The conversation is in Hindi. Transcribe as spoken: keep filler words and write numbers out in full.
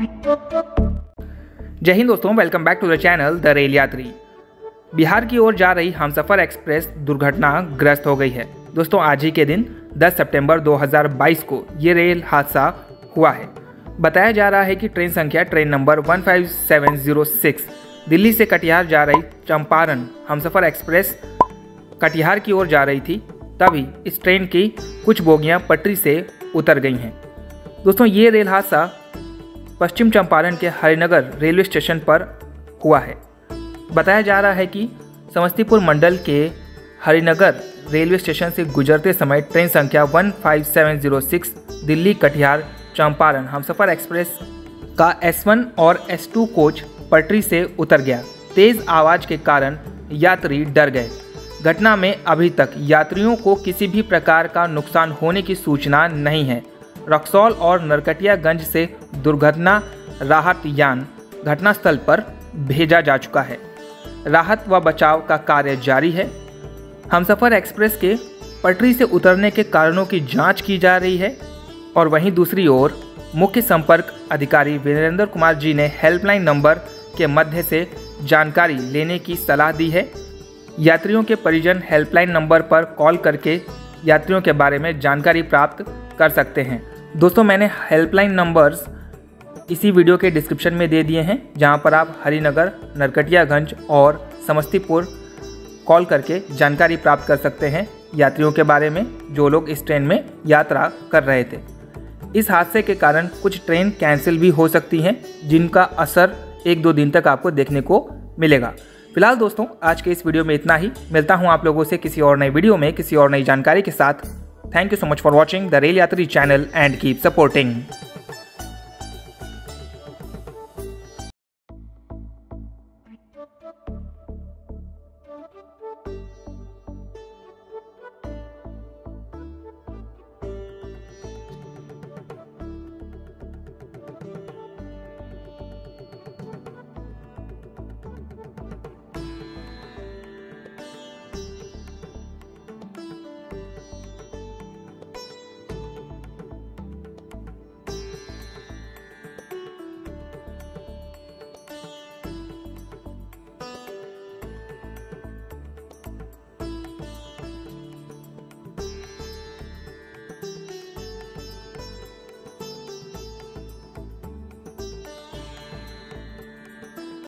जय हिंद दोस्तों, welcome back to the channel the Rail Yatri. Bihar की ओर जा रही हमसफर एक्सप्रेस दुर्घटनाग्रस्त हो गई है। दोस्तों आज ही के दिन दस सितंबर दो हज़ार बाईस को ये रेल हादसा हुआ है। बताया जा रहा है कि ट्रेन संख्या ट्रेन नंबर एक पाँच सात शून्य छह दिल्ली से कटिहार जा रही चंपारण हमसफर एक्सप्रेस कटिहार की ओर जा रही थी। तभी इस ट्रेन की कुछ बोगियां पटरी से उतर गई हैं। दोस्तों ये रेल हादसा पश्चिम चंपारण के हरिनगर रेलवे स्टेशन पर हुआ है। बताया जा रहा है कि समस्तीपुर मंडल के हरिनगर रेलवे स्टेशन से गुजरते समय ट्रेन संख्या एक पाँच सात शून्य छह दिल्ली कटिहार चंपारण हमसफर एक्सप्रेस का एस वन और एस टू कोच पटरी से उतर गया। तेज आवाज़ के कारण यात्री डर गए। घटना में अभी तक यात्रियों को किसी भी प्रकार का नुकसान होने की सूचना नहीं है। रक्सौल और नरकटियागंज से दुर्घटना राहत यान घटनास्थल पर भेजा जा चुका है। राहत व बचाव का कार्य जारी है। हमसफर एक्सप्रेस के पटरी से उतरने के कारणों की जांच की जा रही है। और वहीं दूसरी ओर मुख्य संपर्क अधिकारी वीरेंद्र कुमार जी ने हेल्पलाइन नंबर के मध्य से जानकारी लेने की सलाह दी है। यात्रियों के परिजन हेल्पलाइन नंबर पर कॉल करके यात्रियों के बारे में जानकारी प्राप्त कर सकते हैं। दोस्तों मैंने हेल्पलाइन नंबर्स इसी वीडियो के डिस्क्रिप्शन में दे दिए हैं, जहां पर आप हरिनगर, नरकटियागंज और समस्तीपुर कॉल करके जानकारी प्राप्त कर सकते हैं यात्रियों के बारे में जो लोग इस ट्रेन में यात्रा कर रहे थे। इस हादसे के कारण कुछ ट्रेन कैंसिल भी हो सकती हैं, जिनका असर एक दो दिन तक आपको देखने को मिलेगा। फिलहाल दोस्तों आज के इस वीडियो में इतना ही। मिलता हूं आप लोगों से किसी और नई वीडियो में किसी और नई जानकारी के साथ। Thank you so much for watching the Rail Yatri channel and keep supporting.